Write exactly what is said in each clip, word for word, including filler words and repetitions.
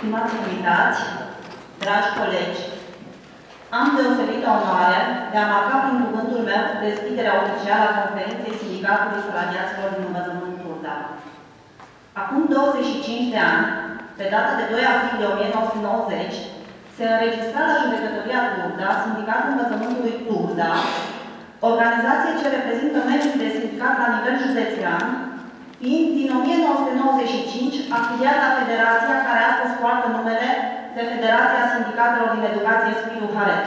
Stimați invitați, dragi colegi, am deosebită onoare de a marca prin cuvântul meu deschiderea oficială a conferinței Sindicatului Salariaților din Învățământ Turda. Acum douăzeci și cinci de ani, pe data de doi aprilie o mie nouă sute nouăzeci, se înregistra la Judecătoria Turda Sindicatul Învățământului Turda, organizație ce reprezintă membrii de sindicat la nivel județean, fiind din o mie nouă sute nouăzeci și cinci afiliat la federația care astăzi poartă numele de Federația Sindicatelor din Educație Spiru Haret.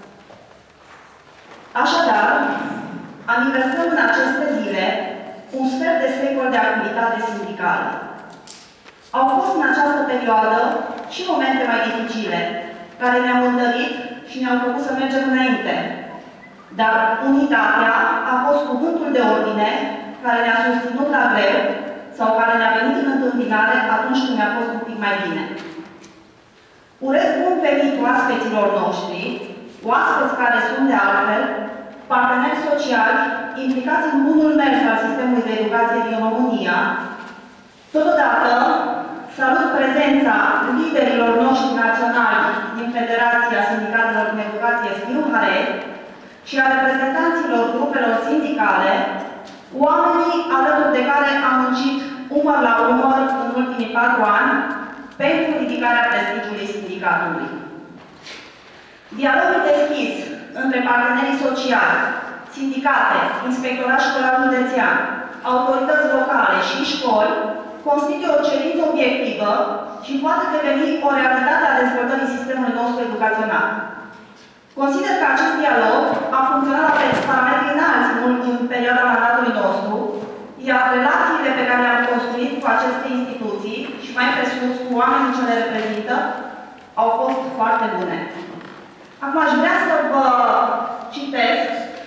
Așadar, aniversăm în aceste zile un sfert de secol de activitate sindicală. Au fost în această perioadă și momente mai dificile, care ne-au întărit și ne-au făcut să mergem înainte. Dar unitatea a fost cuvântul de ordine care ne-a susținut la greu sau care ne-a venit în întâmpinare atunci când ne-a fost un pic mai bine. Urez bun venit oaspeților noștri, oaspeți care sunt de altfel parteneri sociali implicați în bunul mers al sistemului de educație din România. Totodată, salut prezența liderilor noștri naționali din Federația Sindicatelor din Educație Spiru Haret și a reprezentanților grupelor sindicale, oamenii alături de care am muncit umăr la umăr în ultimii patru ani pentru ridicarea prestigiului sindicatului. Dialogul deschis între partenerii sociali, sindicate, inspectorat școlar județean, autorități locale și școli constituie o cerință obiectivă și poate deveni o realitate a dezvoltării sistemului nostru educațional. Consider că acest dialog a funcționat la parametri înalți în perioada mandatului nostru, iar relațiile pe care le-am construit cu aceste instituții și mai pe sus cu oamenii ce le reprezintă au fost foarte bune. Acum aș vrea să vă citesc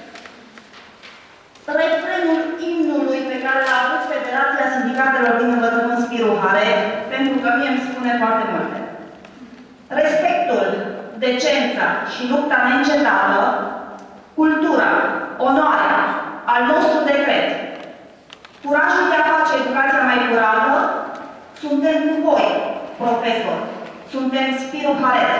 refrenul imnului pe care l-a avut Federația Sindicatelor din Învățământ Spiru Haret, pentru că mie îmi spune foarte multe. Respectul, decența și lupta neîncetată, cultura, onoarea, al nostru decret, curajul de a face educația mai curată, suntem cu voi, profesori, suntem Spiru Haret.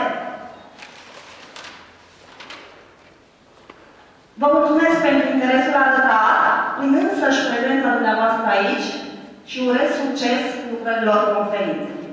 Vă mulțumesc pentru interesul arătat, prin însăși prezența dumneavoastră aici și urez succes lucrărilor conferinței.